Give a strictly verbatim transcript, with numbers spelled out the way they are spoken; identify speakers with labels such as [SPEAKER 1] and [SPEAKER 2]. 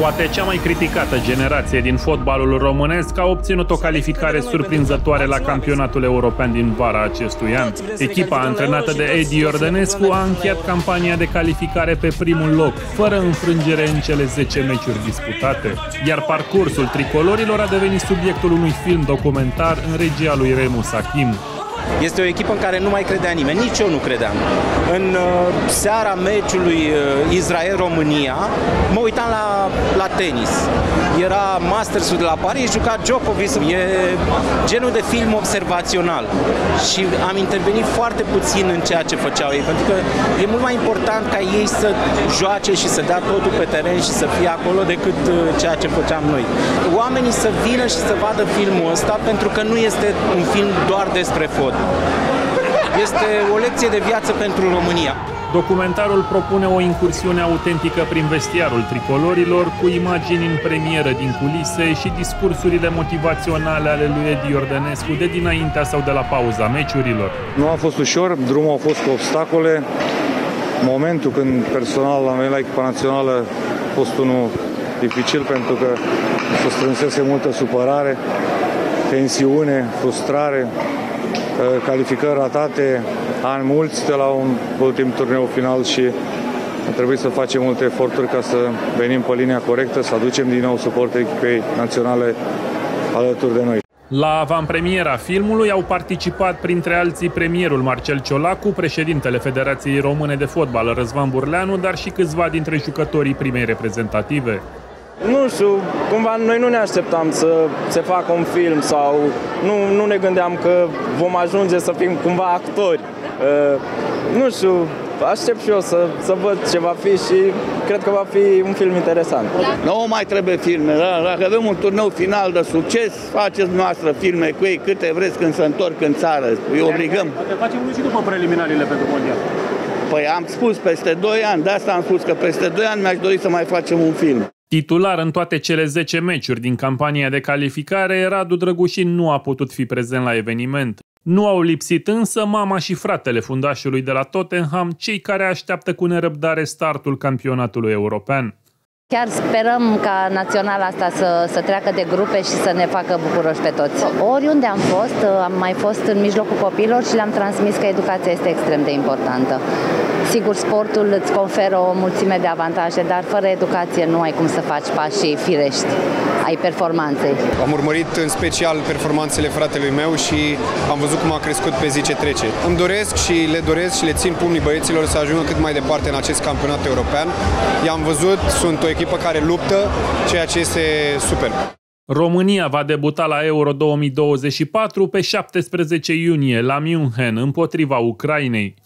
[SPEAKER 1] Poate cea mai criticată generație din fotbalul românesc a obținut o calificare surprinzătoare la campionatul european din vara acestui an. Echipa antrenată de Edi Iordănescu a încheiat campania de calificare pe primul loc, fără înfrângere în cele zece meciuri disputate. Iar parcursul tricolorilor a devenit subiectul unui film documentar în regia lui Remus Hakim.
[SPEAKER 2] Este o echipă în care nu mai credea nimeni, nici eu nu credeam. În uh, seara meciului uh, Israel-România, mă uitam la, la tenis. Era Masters-ul de la Paris, juca Djokovic. E genul de film observațional. Și am intervenit foarte puțin în ceea ce făceau ei, pentru că e mult mai important ca ei să joace și să dea totul pe teren și să fie acolo decât uh, ceea ce făceam noi. Oamenii să vină și să vadă filmul ăsta, pentru că nu este un film doar despre fotbal. Este o lecție de viață pentru România.
[SPEAKER 1] Documentarul propune o incursiune autentică prin vestiarul tricolorilor, cu imagini în premieră din culise și discursurile motivaționale ale lui Edi Iordănescu de dinaintea sau de la pauza meciurilor.
[SPEAKER 3] Nu a fost ușor, drumul a fost cu obstacole. Momentul când personal am venit la echipa națională a fost unul dificil, pentru că se strânsese multă supărare, tensiune, frustrare, calificări ratate, ani mulți de la un ultim turneu final, și a trebuit să facem multe eforturi ca să venim pe linia corectă, să aducem din nou suportul echipei naționale alături de noi.
[SPEAKER 1] La avantpremiera filmului au participat printre alții premierul Marcel Ciolacu, președintele Federației Române de Fotbal Răzvan Burleanu, dar și câțiva dintre jucătorii primei reprezentative.
[SPEAKER 4] Nu știu, cumva noi nu ne așteptam să se facă un film sau nu, nu ne gândeam că vom ajunge să fim cumva actori. Uh, nu știu, aștept și eu să, să văd ce va fi și cred că va fi un film interesant.
[SPEAKER 5] Nu mai trebuie filme, da? Dacă avem un turneu final de succes, faceți noastră filme cu ei câte vreți când se întorc în țară, îi obligăm.
[SPEAKER 6] Poate facem unul și după preliminariile pentru mondial.
[SPEAKER 5] Păi am spus peste doi ani, de asta am spus că peste doi ani mi-aș dori să mai facem un film.
[SPEAKER 1] Titular în toate cele zece meciuri din campania de calificare, Radu Drăgușin nu a putut fi prezent la eveniment. Nu au lipsit însă mama și fratele fundașului de la Tottenham, cei care așteaptă cu nerăbdare startul campionatului european.
[SPEAKER 7] Chiar sperăm ca naționala asta să, să treacă de grupe și să ne facă bucuroși pe toți. Oriunde am fost, am mai fost în mijlocul copiilor și le-am transmis că educația este extrem de importantă. Sigur, sportul îți conferă o mulțime de avantaje, dar fără educație nu ai cum să faci pașii firești ai performanței.
[SPEAKER 8] Am urmărit în special performanțele fratelui meu și am văzut cum a crescut pe zi ce trece. Îmi doresc și le doresc și le țin pumnii băieților să ajungă cât mai departe în acest campionat european. I-am văzut, sunt o echipă care luptă, ceea ce este super.
[SPEAKER 1] România va debuta la Euro două mii douăzeci și patru pe șaptesprezece iunie la München împotriva Ucrainei.